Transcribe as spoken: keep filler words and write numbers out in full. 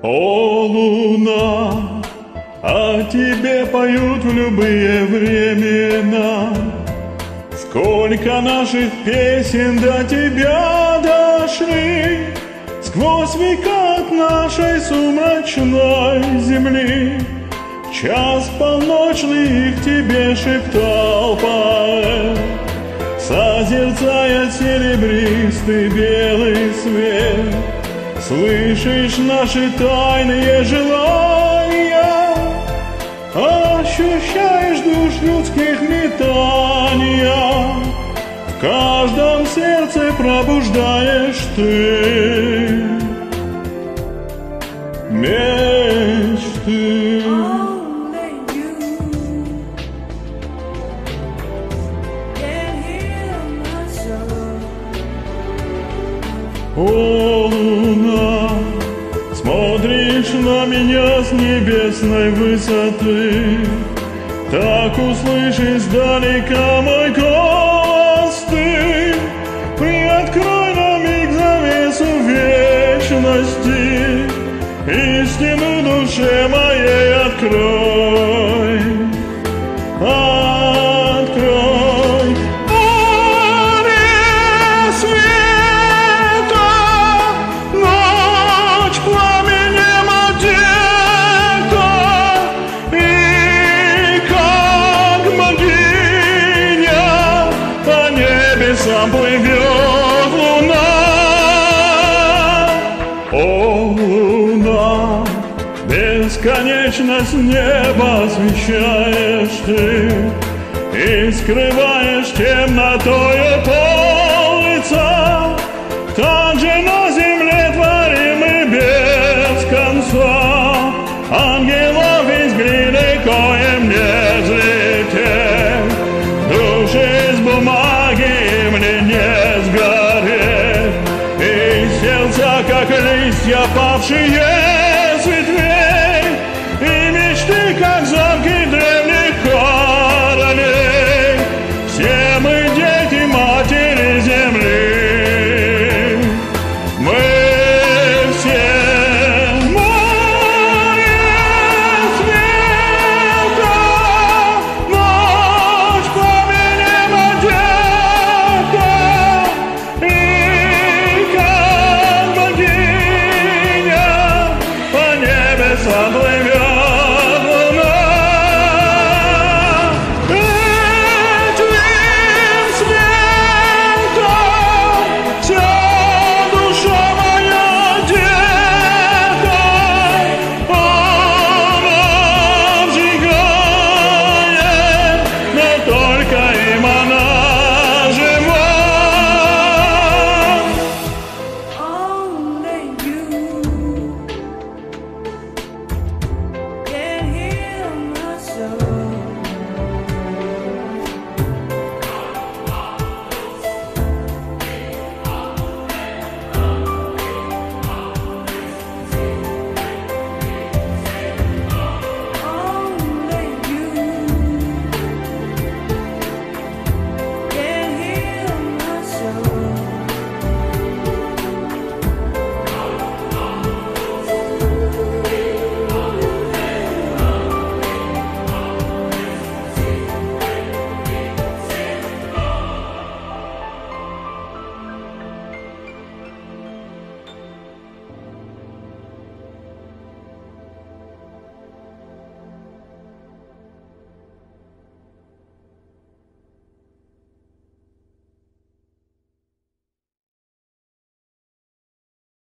О, луна, о тебе поют в любые времена. Сколько наших песен до тебя дошли, сквозь века от нашей сумрачной земли. В час полночный их тебе шептал поэт, созерцая серебристый белый свет. Слышишь наши тайные желания, ощущаешь душ людских метания, в каждом сердце пробуждаешь ты мечты. О, луна, смотришь на меня с небесной высоты, так услышь издалека мой голос ты. Приоткрой на миг завесу вечности, истину душе моей открой. Открой. Море света, ночь пламенем одета, и как богиня по небесам плывет луна. О, луна, бесконечность неба освещаешь ты, и скрываешь темнотою пол лица. Так же на земле творимы без конца, ангелов из глины, коим не взлететь, души из бумаги мне не сгореть, и сердца, как листья павшие,